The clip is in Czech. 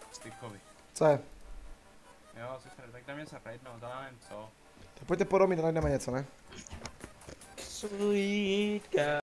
Stykovi. Co je? Jo, tak jdeme se raidnout, ale nevím co. Tak pojďte po domě, najdeme něco, ne? Sweet guy.